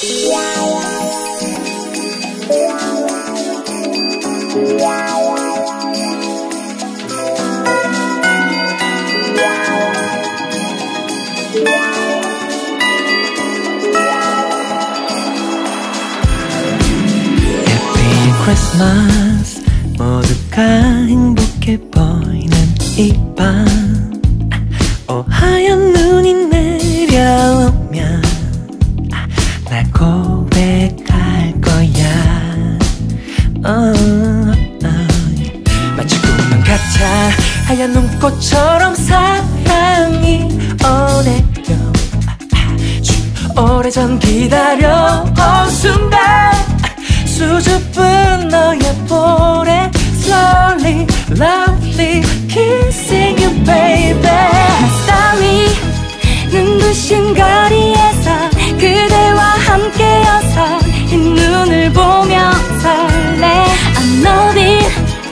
Christmas 모두가 행복해 보이는 이 밤 하얀 눈이 내려오면 날 고백할 거야 마치 꿈만 같아 하얀 눈꽃처럼 사랑이 오네요 오래전 기다려온 순간 수줍은 너의 볼에 Slowly, lovely, kissing you baby Starry, 눈부신 거리에서 그대와 함께여서 이 눈을 보며 설레 I love it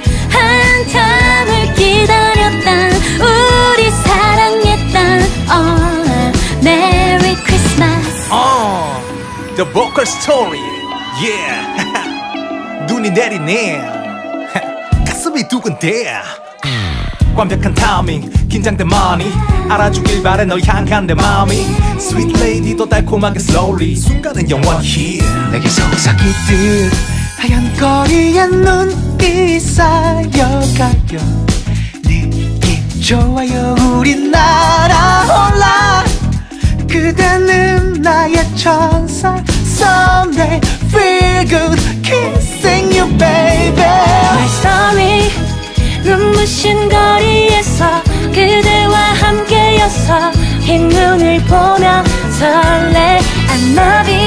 한참을 기다렸단 우리 사랑했단 Merry Christmas The vocal story Yeah 눈이 내리네 가슴이 두근대 완벽한 타이밍 긴장된 마음이 알아주길 바래 널 향한 내 마음이 Sweet lady도 달콤하게 slowly 순간은 영원히 내게 속삭이듯 하얀 거리에 눈이 쌓여가요 느낌 좋아요 우리 날아올라 그대는 나의 천사 Someday feel good kissing you baby My story 눈부신 거리에서 그대와 함께여서 흰 눈을 보며 설레 I love it